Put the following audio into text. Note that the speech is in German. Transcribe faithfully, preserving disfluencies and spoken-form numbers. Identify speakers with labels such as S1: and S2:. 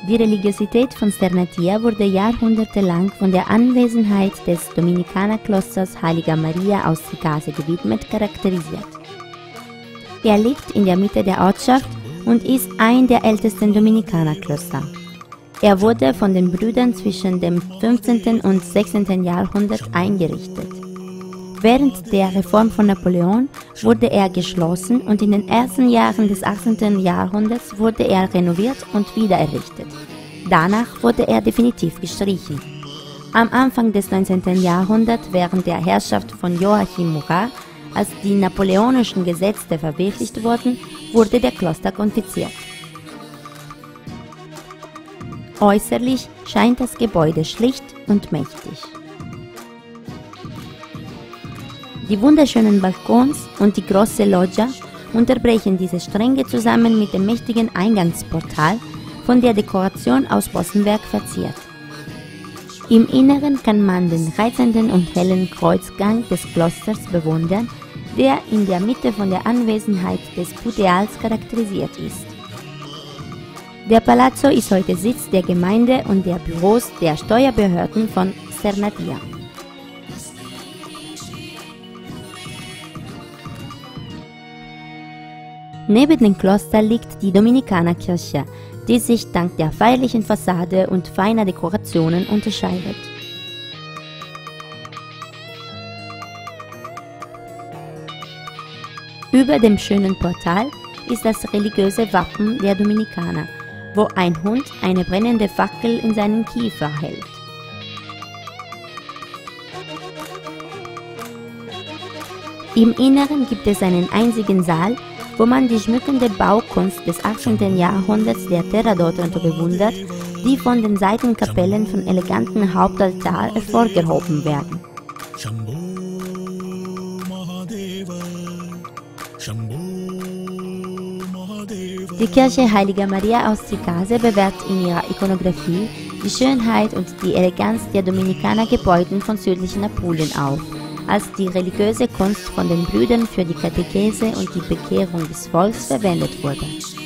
S1: Die Religiosität von Sternatier wurde jahrhundertelang von der Anwesenheit des Dominikanerklosters Heiliger Maria aus Tricase gewidmet charakterisiert. Er liegt in der Mitte der Ortschaft und ist ein der ältesten Dominikanerklöster. Er wurde von den Brüdern zwischen dem fünfzehnten und sechzehnten Jahrhundert eingerichtet. Während der Reform von Napoleon wurde er geschlossen und in den ersten Jahren des achtzehnten Jahrhunderts wurde er renoviert und wiedererrichtet. Danach wurde er definitiv gestrichen. Am Anfang des neunzehnten Jahrhunderts, während der Herrschaft von Joachim Murat, als die napoleonischen Gesetze verwirklicht wurden, wurde der Kloster konfisziert. Äußerlich scheint das Gebäude schlicht und mächtig. Die wunderschönen Balkons und die große Loggia unterbrechen diese Stränge zusammen mit dem mächtigen Eingangsportal, von der Dekoration aus Bossenwerk verziert. Im Inneren kann man den reizenden und hellen Kreuzgang des Klosters bewundern, der in der Mitte von der Anwesenheit des Puteals charakterisiert ist. Der Palazzo ist heute Sitz der Gemeinde und der Büros der Steuerbehörden von Sternatier. Neben dem Kloster liegt die Dominikanerkirche, die sich dank der feierlichen Fassade und feiner Dekorationen unterscheidet. Über dem schönen Portal ist das religiöse Wappen der Dominikaner, wo ein Hund eine brennende Fackel in seinen Kiefer hält. Im Inneren gibt es einen einzigen Saal, wo man die schmückende Baukunst des achtzehnten Jahrhunderts der Terradotten bewundert, die von den Seitenkapellen von eleganten Hauptaltar hervorgehoben werden. Die Kirche Heiliger Maria aus Tricase bewahrt in ihrer Ikonographie die Schönheit und die Eleganz der Dominikanergebäude von südlichen Apulien auf, als die religiöse Kunst von den Brüdern für die Katechese und die Bekehrung des Volks verwendet wurde.